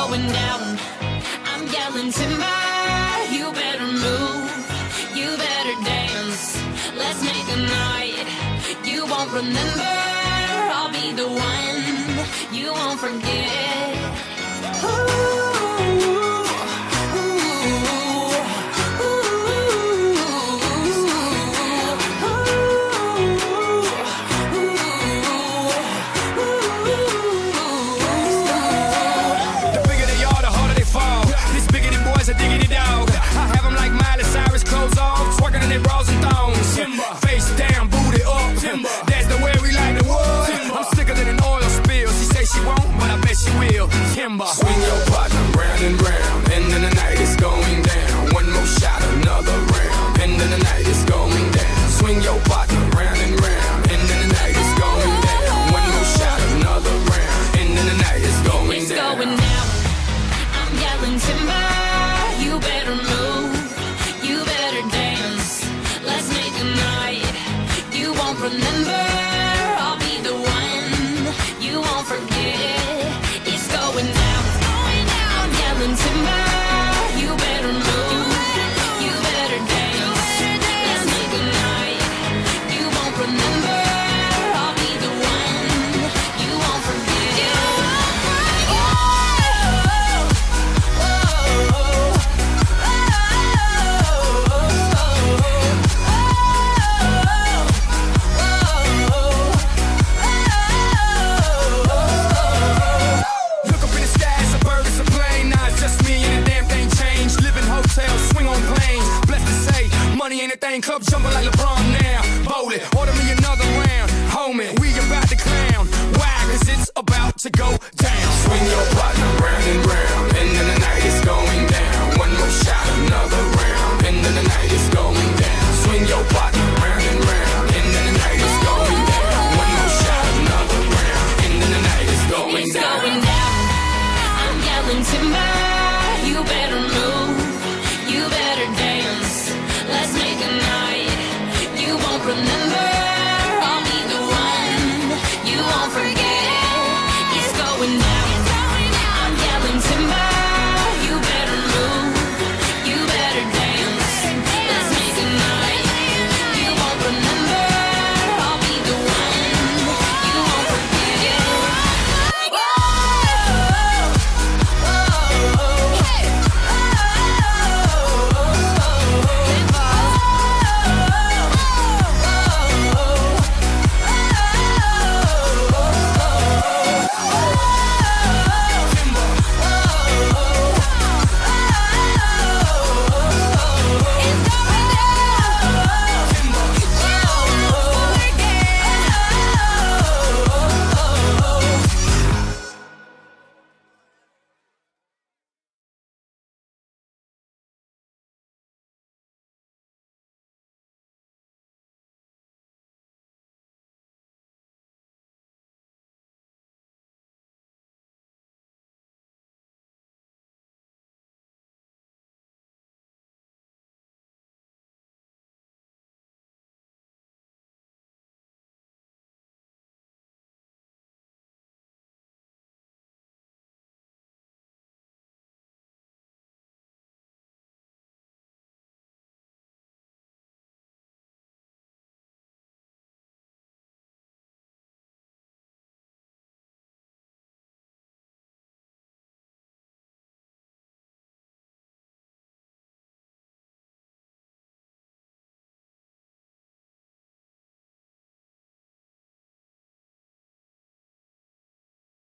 going down. I'm yelling timber, you better move, you better dance. Let's make a night you won't remember. I'll be the one you won't forget. A diggity dog. I have them like Miley Cyrus, clothes off, twerking in their bras and thongs. Timber. Face down, booty up. Timber. That's the way we like the wood. Timber. I'm sicker than an oil spill. She say she won't, but I bet she will. Timber. Swing your partner round and round, and then the night is going down. One more shot, another round, and then the night is going down. Swing your partner round and round, and then the night is going down. One more shot, another round, and then the night is going it's down. Going down. I'm yelling timber. You better move, you better dance. Let's make a night you won't remember. I'll be the one you won't forget. It's going down, I'm yelling timber. You better move, you better dance. Let's make a night you won't remember. I'll be the one you won't forget. Money ain't a thing, club jumping like LeBron now. Bowling, order me another round. Homie, we about to clown. Why? Cause it's about to go down. Swing your partner